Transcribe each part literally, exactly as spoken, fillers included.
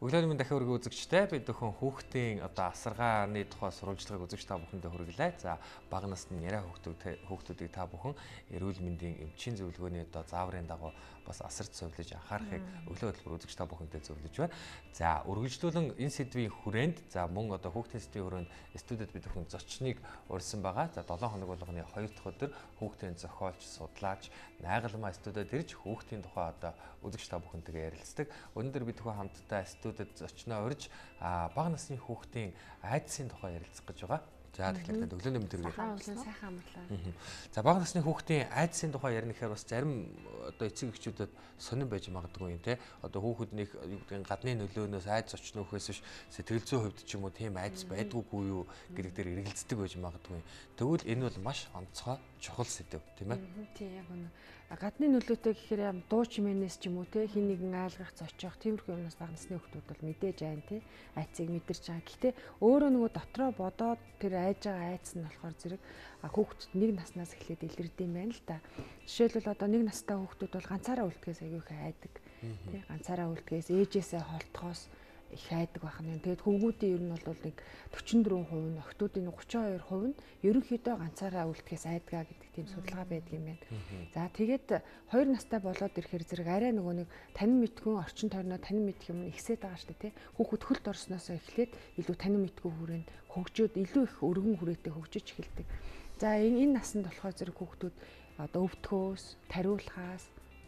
Өглөөний мэнд дахин өргөн үзэгчтэй бид өхөн хүүхдийн одоо асаргааны тухай сурвалжлагыг үзэгч та бүхэндээ хүргэлээ. За бага насны яриа хүүхдүүд хүүхдүүдийг та бүхэн эрүүл мэндийн эмчийн зөвлөгөөний одоо зааврын дагуу бас асарч сувлаж анхаарахыг өглөө хөтөлбөр үзэгч та бүхэндээ зөвлөж байна. За үргэлжлүүлэн энэ сэдвийн хүрээнд за мөн одоо хүүхдийн сэдвийн хүрээнд студид бид өхөн зочныг урьсан байгаа. За долоон хоног болгоны хоёр дахь өдөр хүүхдийн зохиолч, судлаач, найгалмаа студид ирж хүүхдийн тухай одоо үзэгч та бүхэнтэйгээ ярилцдаг. Өнөөдөр бид өхөн хамтдаа студид зочноо урьж бага насны хүүхдийн айдсын тухай ярилцах гэж байгаа. За тэгэхээр өглөөний мэнд төргий. Сайхан амарлаа. За бага насны хүүхдийн айдсын тухай ярих гэхээр бас зарим одоо эцэг эхчүүдэд сонирн байж магадгүй юм те. Одоо хүүхднийх юу гэдгийг гадны нөлөөнөөс айдс очно гэхээс биш сэтгэл зүйн хувьд ч юм уу тийм айдс байдгүйгүй юу гэдэг дээр эргэлздэг байж магадгүй. Тэгвэл энэ бол маш онцгой чухал сэдв тийм ээ. Тийм яг үнэ. Гадны нөлөөтэй гэхээр дуу чимээнээс ч юм уу те хин нэгэн айлгах зочих тиймэрхүү юмнаас бага насны хүүхдүүд бол мэдээж байна те. Айцыг мэдэрч байгаа. Гэхдээ өөрөө нөгөө дотроо бодоод тэр айж байгаа айц нь болохоор зэрэг хүүхдэд нэг наснаас эхлээд илэрдэм байна л да. Жишээлбэл одоо нэг настай хүүхдүүд бол ганцаараа үлдэхээс аягүй их айдаг. Тий ганцаараа үлдэхээс ээжээсээ холтохоос их айдаг байна. Тэгээд хүүгүүдийн ер нь бол нэг forty-four percent, охтуудын thirty-two percent нь ерөнхийдөө ганцаараа үлдэхээс айдгаа гэдэг тийм судалгаа байдаг юм байна. За тэгээд хоёр настай болоод ирэхээр зэрэг арай нөгөө нэг танин мэдгүй орчин тойрноо танин мэдх юм ихсээд байгаа шүү дээ тий. Хүүхэд хөлт орсноос эхлээд илүү танин мэдгүй хүрээнд хөгжөөд илүү их өргөн хүрээтэй хөгжиж эхэлдэг. За энэ насанд болохоор зэрэг хүүхдүүд одоо өвдөхөөс, тариулахаас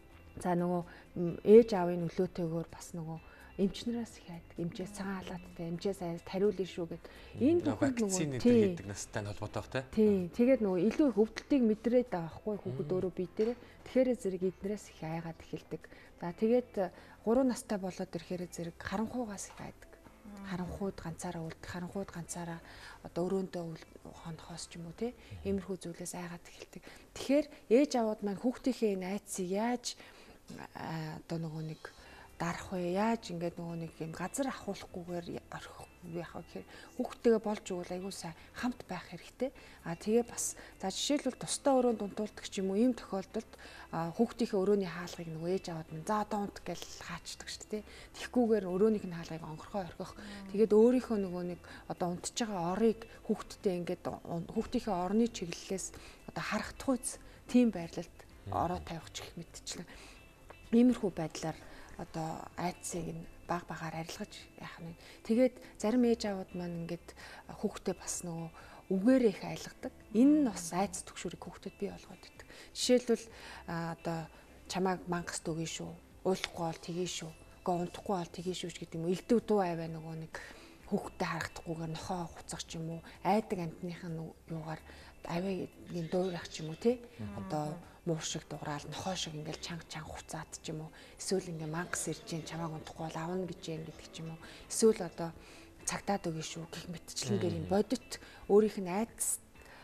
за нөгөө ээж аавын нөлөөтэйгээр бас нөгөө эмчнээс их айдаг. Эмчээс цагаан халааттай, эмчээс айж тариулна шүү гэд. Энэ бүхэнд нөгөө тийм гэдэг настай холбоотой бах тий. Тэгээд нөгөө илүү их өвдөлтийг мэдрээд байгаа байхгүй хүүхэд өөрөө бие дээр. Тэгэхээр зэрэг эднэрээс их айгаад эхэлдэг. За тэгээд three настай болоод ирэхээр зэрэг харанхуугаас их айдаг. Харанхууд ганцаараа үлдэх, харанхууд ганцаараа одоо өрөөндөө хонохоос ч юм уу тий. Иймэрхүү зүйлээс айгаад эхэлдэг. Тэгэхээр ээж аваад маань хүүхдийнхээ энэ айцыг яаж одоо нөгөө нэг дарах вэ? Яаж ингээд нөгөө нэг юм газар ахуулахгүйгээр орхихгүй яах вэ гэхээр хүүхдтэйгээ болж өгвөл айгуу сайн хамт байх хэрэгтэй. А тэгээ бас за жишээлбэл тусдаа өрөөнд унтуулдаг ч юм уу ийм тохиолдолд хүүхдийнхээ өрөөний хаалгыг нөгөө ээж аваад минь за одоо унт гэж хаачдаг шүү дээ. Тэгхгүйгээр өрөөнийх нь хаалгыг онгорхоо орхих. Тэгээд өөрийнхөө нөгөө нэг одоо унтж байгаа орыг хүүхдтэй ингээд хүүхдийнхээ орны чиглэлээс одоо харагдахуйц тийм байрлалд ороо тавих ч гэх мэтчлэн иймэрхүү байдлаар одоо айцыг нь баг багаар арилгаж яах нь. Тэгээд зарим ээж аваад маань ингээд хүүхдээ бас нөгөө үгээрээ их айлгадаг. Энэ нь бас айц төгшөрийг хүүхдэд бий болгоод өгдөг. Жишээлбэл одоо чамайг мангас дөгөө шүү. Уулахгүй бол тгий шүү. Гээ унтахгүй бол тгий шүү гэдэг юм. Элдв дуу аваа нөгөө нэг хүүхдэд харагдахгүйгээр нохоо хуцах ч юм уу. Айдаг амтныхын юугаар авиагийн дуурах ч юм уу тий. Одоо муур шиг дуграал нохоо шиг ингээл чанга чанга хуцаад ч юм уу эсвэл ингээ мангас ирж гин чамааг унтахгүй бол авна гэж юм гэдэг ч юм уу эсвэл одоо цагтаад өгье шүү гэх мэтчлэн дээр юм бодит өөрийнх нь айц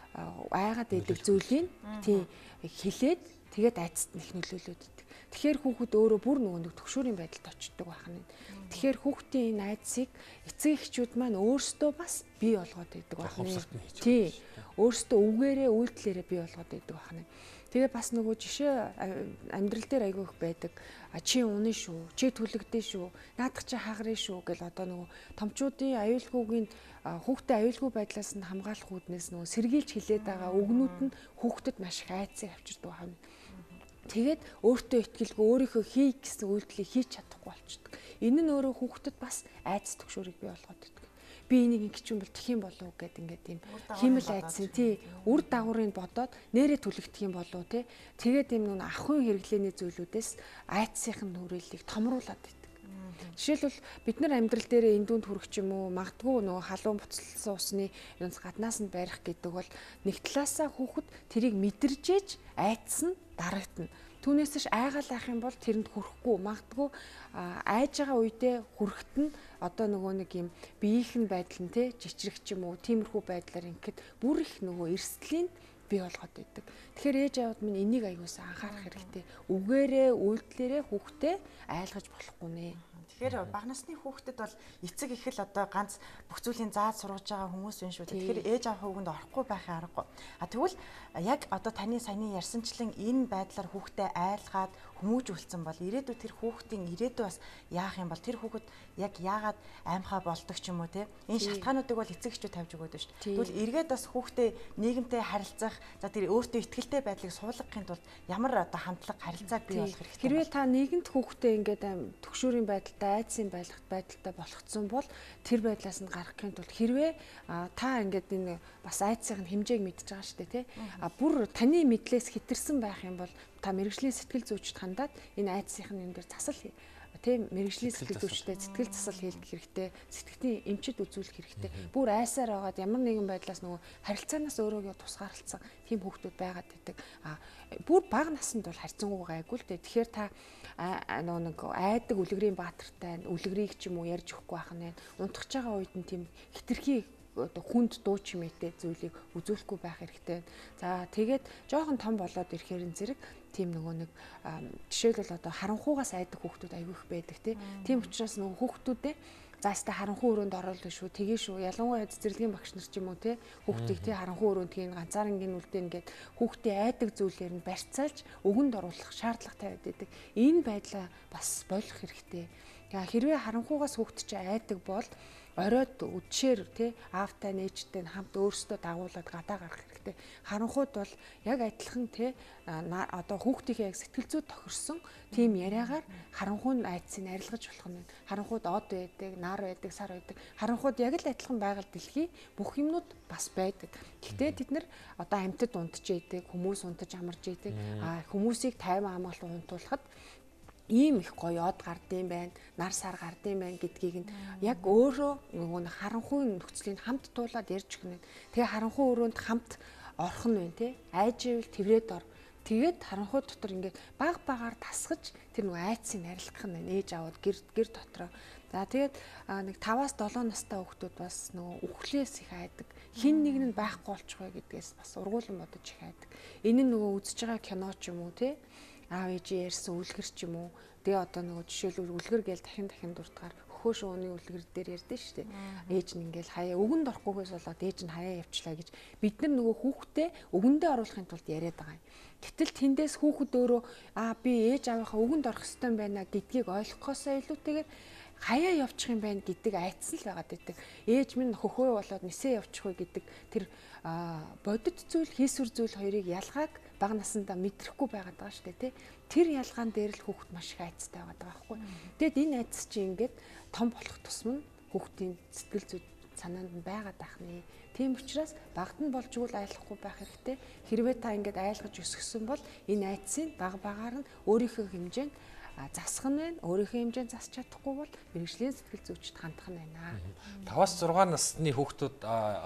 айгаад идэг зүйлийг тий хилээд тэгээд айцт нэг нөлөөлөд идэг. Тэгэхээр хүүхэд өөрөө бүр нөгөө нэг төгшөөрийн байдалд очдог байна. Тэгэхээр хүүхдийн энэ айцыг эцэг эхчүүд маань өөрсдөө бас бий болгоод идэг байна. Тий өөрсдөө үгээрээ үйлдэлээрээ бий болгоод идэг байна. Тэгээ бас нөгөө жишээ амьдрал дээр айгүй их байдаг. Чи унаа шүү, чи түлэгдээ шүү, наадах чи хагарна шүү гэл одоо нөгөө томчуудын аюулгүйгийн хүүхдэд аюулгүй байдлаас нь хамгаалах үүднээс нөгөө сэргийлж хилээд байгаа үгнүүд нь хүүхдэд маш их айцыг авчирдаг байна. Тэгээд өөртөө итгэлгүй өөрийнхөө хий гэсэн үйлдэлийг хийж чадахгүй болчихдог. Энэ нь өөрөө хүүхдэд бас айц төгшөөрийг бий болгоод байдаг. Би энийг ингэч юм бол тэх юм болов уу гэд ингээд юм химэл айдсан тий үр дагаврыг бодоод нэрээ түлэгдэх юм болов тий тэгээд юм нүн ахын хэрэглээний зүйлүүдээс айдсынхын нүрээлийг томруулад байдаг. Жишээлбэл бид нар амьдрал дээр эндүүнд хүрэх ч юм уу магадгүй нөгөө халуун буцалсан усны юунс гаднаас нь барих гэдэг бол нэг талаасаа хүүхэд тэрийг мэдэржээж айдсан дарагдана. Түүнээс ш айгаал ах юм бол тэрэнд хүрэхгүй магадгүй айж байгаа үедээ хүрэхт нь одоо нөгөө нэг юм биеийнх нь байдал нь те жичрэх ч юм уу тиймэрхүү байдлаар ингээд бүр их нөгөө эрсдлийн бий болгоод байдаг. Тэгэхээр ээж аваад минь энийг аягуусаа анхаарах хэрэгтэй. Үгээрээ үйлдэлээрээ хүүхдээ айлгаж болохгүй нэ. Тэгэхээр бага насны хүүхдэд бол эцэг их л одоо ганц бүх зүйлийн зааж сургаж байгаа хүмүүс байна шүү дээ. Тэгэхээр ээж аав хүүгэнд орохгүй байхын аргагүй. А тэгвэл яг одоо таны саяны ярьсанчлан энэ байдлаар хүүхдээ айлгаад хүмүүжүүлсэн бол ирээдүйд тэр хүүхдийн ирээдүй бас яах юм бол тэр хүүхэд яг яагаад аймхаа болдог ч юм уу те энэ шалтгаануудыг бол эцэг эхчүүд тавьж өгöd шүү дээ. Тэгвэл эргээд бас хүүхдээ нийгэмтэй харилцах за тэр өөртөө ихтгэлтэй байдлыг суулгахын тулд ямар одоо хандлага харилцааг бий болгох хэрэгтэй. Хэрвээ та нийгэмд хүүхдээ ингээд төгшүүрийн байдалтай айдсын байдалтай болгоцсон бол тэр байдлаас нь гарахын тулд хэрвээ та ингээд энэ бас айдсын хэмжээг мэдж байгаа шүү дээ тий. А бүр таны мэдлээс хэтэрсэн байх юм бол та мэрэгжлийн сэтгэл зүйчд хандаад энэ айдсынх нь энэ дээр засал тийм мэрэгжлийн сэтгэл зүйчтэй сэтгэл засал хийх хэрэгтэй, сэтгэлийн эмчит үзүүлэх хэрэгтэй. Бүр айсаар байгаад ямар нэгэн байдлаас нөгөө харилцаанаас өөрөөгөө тусгаарлцсан тийм хүүхдүүд байгаад байдаг. А бүр бага наснд бол харьцангуй гайгүй л дээ. Тэгэхээр та нөгөө нэг айдаг үлгэрийн баатартай үлгэрийг ч юм уу ярьж өгөхгүй байх нь унтах байгаа үед нь тийм хитрхи хүнд дуу чимээтэй зүйлийг үзүүлэхгүй байх хэрэгтэй. За тэгээд жоохон том болоод ирэхээр зэрэг тийм нөгөө нэг жишээлбэл одоо харанхуугаас айдаг хүүхдүүд аягүй их байдаг тийм учраас нөгөө хүүхдүүдээ заастаа харанхуй өрөөнд оруулах шүү тэгээ шүү ялангуяа цэцэрлэгийн багш нар ч юм уу те хүүхдийг те харанхуй өрөөнд хийн ганцаарнгийн үлдээн гээд хүүхдийн айдаг зүйлээр нь барьцаалж өгөнд оруулах шаардлагатай байдаг. Энэ байдлаа бас болох хэрэгтэй. Хэрвээ харанхуугаас хүүхд чи айдаг бол оройд үдшээр тий аавтай нээжтэй хамт өөрсдөө дагуулад гадаа гарах хэрэгтэй. Харанхууд бол яг адилхан тий одоо хүүхдийнхээ яг сэтгэл зүйд тохирсон тийм яриагаар харанхуй айдсыг арилгаж болох нь. Харанхууд од байдаг, нар байдаг, сар байдаг. Харанхууд яг л адилхан байгаль дэлхий бүх юмнууд бас байдаг. Гэхдээ тэд нар одоо амьтад унтж идэг, хүмүүс унтаж амарж идэг. А хүмүүсийг тайван амгалан унтуулахад ийм их гоё од гардыг байна, нар сар гардыг байна гэдгийг нь яг өөрөө нөгөө харанхуй нөхцөлийг хамт туулаад ярьж өгнө. Тэгээ харанхуй өрөөнд хамт орох нь байна тий. Айживэл тэврээд ор. Тэгээд харанхуй дотор ингээд баг багаар тасгаж тэр нөгөө айцыг арилгах нь ээж аваад гэр гэр дотроо. За тэгээд нэг таваас долоо настай хүүхдүүд бас нөгөө үхлээс их айдаг. Хин нэг нь байхгүй болчихгоо гэдгээс бас ургуулan бодож их айдаг. Энэ нь нөгөө үзэж байгаа кино ч юм уу тий. Аав ээжээ ярьсан үлгэр ч юм уу. Тэгээ одоо нөгөө жишээлбэл үлгэр гээл дахин дахин дуртгаар хөхөө шууны үлгэр дээр ярьдэн шүү дээ. Ээж нь ингээл хаяа өгөнд орохгүйгээс болоод ээж нь хаяа явчлаа гэж бид нар нөгөө хүүхдээ өгөндөө оруулахын тулд яриад байгаа юм. Гэтэл тэндээс хүүхэд өөрөө аа би ээж аавынхаа өгөнд орох ёстой юм байна гэдгийг ойлгохоосоо илүүтэйгээр хаяа явчих юм байна гэдэг айцсан л байгаад байдаг. Ээж минь хөхөө болоод нисээ явчих вэ гэдэг тэр бодит зүйл, хийсвэр зүйл хоёрыг ялгааг бага насндаа мэдрэхгүй байгаад байгаа шүү дээ тий. Тэр ялгаан дээр л хүүхэд маш их айцтай байгаад байгаа байхгүй. Тэгэд энэ айц чи ингээд том болох тусам нь хүүхдийн сэтгэл зүй санаанд нь байгаад байх нэ. Тийм учраас багт нь болж игэл айлахгүй байх хэрэгтэй. Хэрвээ та ингээд айлгаж өсгсөн бол энэ айцыг бага багаар нь өөрийнхөө хэмжээнд засах нь байна. Өөрийнхөө хэмжээнд засч чадахгүй бол мэрэгжлийн сэтгэл зүйчд хандах нь байна. таваас зургаан насны хүүхдүүд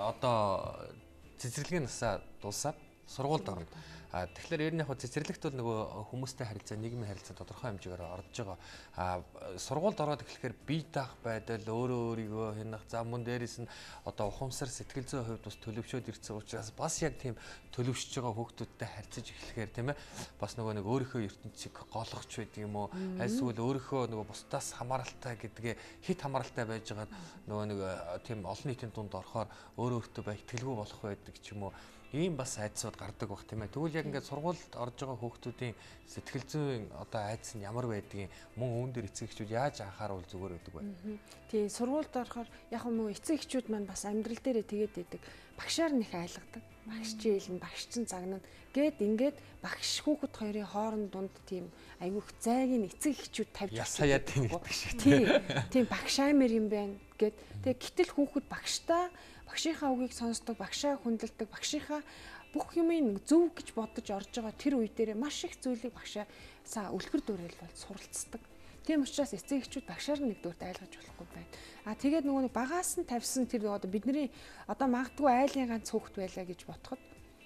одоо цэцэрлэгийн насаа дуусаад сургуульд орно. А тэгэхээр ер нь яг цэцэрлэгт бол нөгөө хүмүүстэй харилцаа, нийгмийн харилцаа тодорхой хэмжээгээр орж байгаа. А сургуульд ороод эхлэхээр бие даах байдал, өөрөө өөрийгөө хянах, за мөн дээрээс нь одоо ухамсар, сэтгэл зүйн хувьд бас төлөвшөөд ирсэн учраас бас яг тийм төлөвшөж байгаа хүүхдүүдтэй харьцаж эхлэхээр тийм ээ бас нөгөө нэг өөрийнхөө ертөнцийг голгоч байдаг юм уу? Аль эсвэл өөрийнхөө нөгөө бусдаас хамааралтай гэдгээ хит хамааралтай байж байгаа нөгөө нэг тийм олон нийтийн дунд орохоор өөрөө өөртөө бай итгэлгүй болох байдаг ч юм уу? Ийм бас айдсууд гардаг бах тийм ээ. Тэгвэл яг ингээд сургуульд орж байгаа хүүхдүүдийн сэтгэл зүйн одоо айдс нь ямар байдгийг мөн үүн дээр эцэг эхчүүд яаж анхааруул зүгээр байдаг вэ? Тий, сургуульд орохоор яг мөн эцэг эхчүүд маань бас амьдрал дээрээ тэгээд байдаг. Багшаар нь их айлгадаг. Багш чи хэлнэ, багш чин загнана гэд ингээд багш хүүхэд хоёрын хооронд дунд тийм айгүйх зайг нь эцэг эхчүүд тавьж ясаяа тийм гэдэг шиг тий. Тийм багш аймар юм байна гэд. Тэгээ гэтэл хүүхэд багштай багшийнхаа үгийг сонсдог, багшаа хүндэлдэг, багшийнхаа бүх юмыг зөв гэж бодож орж байгаа тэр үе дээр маш их зүйлийг багшаасаа үлгэр дуурайл бол суралцдаг. Тийм учраас эцэг эхчүүд багшаар нэгдүгürt айлгаж болохгүй байна. А тэгээд нөгөө багаас нь тавьсан тэр одоо бидний одоо магадгүй айлын ганц хүүхэд байлаа гэж бодоход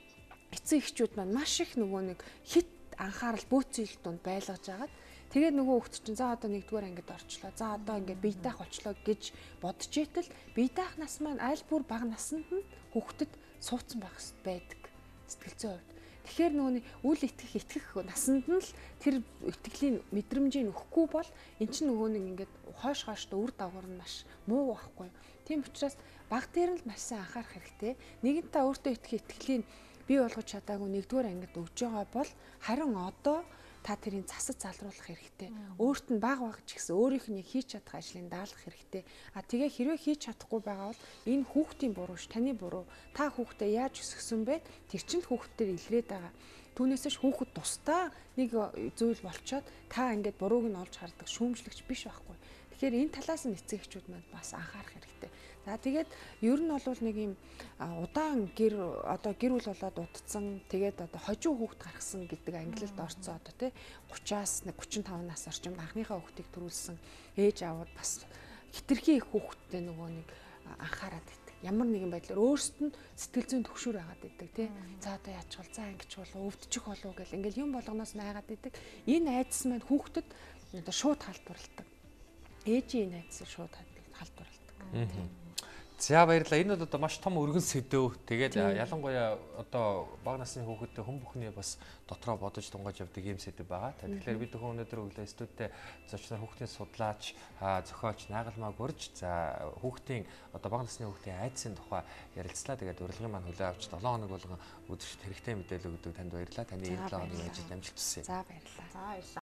эцэг эхчүүд маань маш их нөгөө нэг хит анхаарал бөөцөл донд байлгаж агаад тэгээд нөгөө хүүхд чинь за одоо нэгдүгээр ангид орчлоо. За одоо ингээд бие даах болчлоо гэж бодож итэл бие даах нас маань аль бүр бага наснд нь хүүхдэд суудсан байх байдаг сэтгэл зүйн хувьд. Тэгэхээр нөгөө үл итгэх итгэх насанд нь л тэр итгэлийн мэдрэмжийг өгөхгүй бол эн чинь нөгөө нэг ингээд хойш хойштой үр дагавар нь маш муу байхгүй. Тийм учраас бага дээр нь маш сайн анхаарах хэрэгтэй. Нэгэн та өөртөө итгэх итгэлийн бий болгож чадаагүй нэгдүгээр ангид өгж байгаа бол харин одоо та тэрийг засаж залруулах хэрэгтэй. Өөрт нь баг баг ч гэсэн өөрийнх нь хийж чадах ажлыг даалгах хэрэгтэй. А тэгээ хэрвээ хийж чадахгүй байгаа бол энэ хүүхдийн буруу ш, таны буруу. Та хүүхдээ яаж өсгсөн бэ? Тэр чинь хүүхдтэр илрээд байгаа. Түүнээсээ хүүхэд тусдаа нэг зүйл болчоод та ингээд бурууг нь олж хардаг шүүмжлэгч биш байхгүй. Тэгэхээр энэ талаас нь эцэг эхчүүд маань бас анхаарах хэрэгтэй. За тэгээд ер нь бол нэг юм удаан гэр одоо гэр бүл болоод утцсан тэгээд одоо хожуу хүүхэд гаргасан гэдэг ангилалд орцсон одоо тий гучаас гучин таван нас орчим анхныхаа хүүхдийг төрүүлсэн ээж аавууд бас хитрхи их хүүхэдтэй нөгөө нэг анхаарат байдаг. Ямар нэгэн байдлаар өөрсдөд нь сэтгэл зүйн төгшөр байгаад байдаг тий. За одоо яачих вэ? За ингэж болов өвдчих болов гэл ингээл юм болгоноос найгаад байдаг. Энэ айдас маань хүүхдэд одоо шууд халдварладаг. Ээжийн айдас шууд халдварладаг. Тийм. За баярлалаа. Энэ бол одоо маш том өргөн сэдв. Тэгээд ялангуяа одоо бага насны хүүхэдтэй хүн бүхний бас дотроо бодож тунгаж явдаг юм сэдв байгаа. Тэгэхээр бид бүхэн өнөөдөр өглөө студидтэй зочноор хүүхдийн судлаач, зохиолч Найгалмаа Гурж за хүүхдийн одоо бага насны хүүхдийн айдсын тухай ярилцлаа. Тэгээд урилгын маань хөлөө авч долоон хоног болгон үзэгчд хэрэгтэй мэдээлэл өгдөг танд баярлалаа. Таны энэ долоон хоногийн ажил амжилт хүсье. За баярлалаа. За баярлалаа.